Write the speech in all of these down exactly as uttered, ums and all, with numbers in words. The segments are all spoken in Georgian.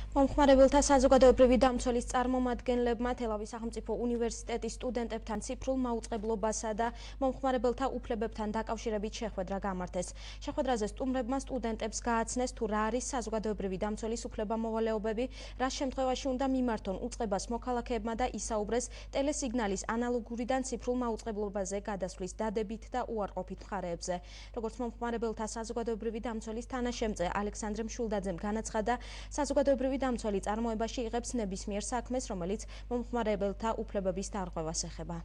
მომხმარებელთა საზოგადოებრივი დამცველის წარმომადგენლებმა თელავის სახელმწიფო უნივერსიტეტის სტუდენტებთან ციფრულ მაუწყებლობასა და მომხმარებელთა უფლებებთან დაკავშირებით შეხვედრა გამართეს. შეხვედრაზე სტუმრებმა სტუდენტებს გააცნეს თუ რა არის საზოგადოებრივი დამცველის უფლება-მოვალეობები, რა შემთხვევაში უნდა მიმართონ უწყებას მოქალაქეებმა და ისაუბრეს ტელესიგნალის ანალოგურიდან ციფრულ მაუწყებლობაზე გადასვლის დადებით და უარყოფით მხარეებზე. როგორც მომხმარებელთა საზოგადოებრივი დამცველის თანაშემწე ალექსანდრე მშულდაძემ განაცხადა, საზოგადოებრივი დამცველი წარმოებაში იღებს ნებისმიერ საქმეს, რომელიც მომხმარებელთა უფლებების დარღვევას ეხება.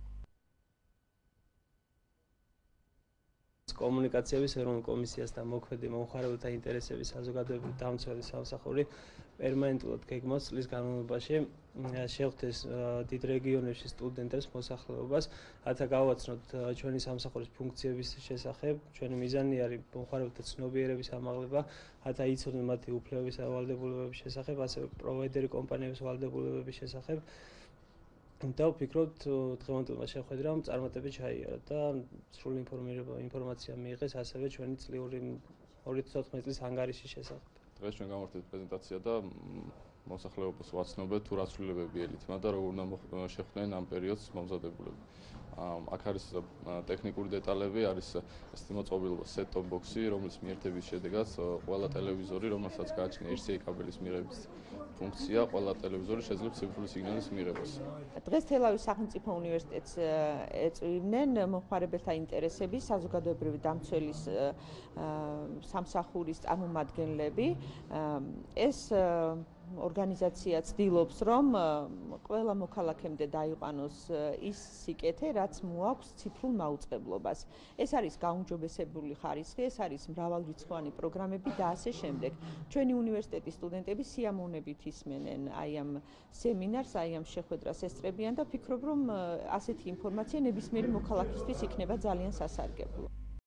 კომუნიკაციების ეროვნულ კომისიასთან მოქმედი მომხმარებელთა ინტერესების საზოგადოებრივი დამცველი სამსახური პერმანენტულად გეგმავს წლის განმავლობაში შეხვდეს დიდ რეგიონებში სტუდენტებს მოსახლეობას, რათა გავაცნოთ ჩვენი სამსახურის ფუნქციების შესახებ. ჩვენი მიზანი არის მომხმარებელთა ცნობიერების ამაღლება, რათა იცოდნენ მათი უფლებების და ვალდებულებების შესახებ, ასევე პროვაიდერი კომპანიების ვალდებულებების შესახებ. და ვფიქრობთ, დღევანდელმა შეხვედრამ წარმატებით ჩაიარა და სრული ინფორმაცია მიიღეს ასევე ჩვენი წლიური ორი თვე ოცდაოთხმეტი წლის ანგარიშის შესახებ. დღეს ჩვენ გამართეთ პრეზენტაცია და მოსახლეობას ვაცნობთ თუ რა ცვლილებები ელითმა და როგორ უნდა შეხვდნენ ამ პერიოდს მომზადებულები. აქ არის ტექნიკური დეტალები, არის ესეთი მოწყობილობა set-top box-ი, რომლის მიერთების შედეგად ყველა ტელევიზორი, რომელსაც გააჩნია R C A კაბელის მიღების ფუნქცია, ყველა ტელევიზორი შეძლებს ციფრული სიგნალის მიღებას. დღეს თელავის სახელმწიფო უნივერსიტეტს ეწვივნენ მომხმარებელთა ინტერესების საზოგადოებრივი დამცველის სამსახურის წარმომადგენლები. ეს ორგანიზაცია ცდილობს, რომ ყველა მოქალაქემდე დაიყვანოს ის სიკეთე, რაც მოაქვს ციფრულ მაუწყებლობას. ეს არის გაუმჯობესებული ხარისხი, ეს არის მრავალრიცხოვანი პროგრამები და ასე შემდეგ. ჩვენი უნივერსიტეტის სტუდენტები სიამოვნებით ისმენენ აი ამ სემინარს, აი ამ შეხვედრას ესწრებიან და ვფიქრობ, რომ ასეთი ინფორმაცია ნებისმიერი მოქალაქისთვის იქნება ძალიან სასარგებლო.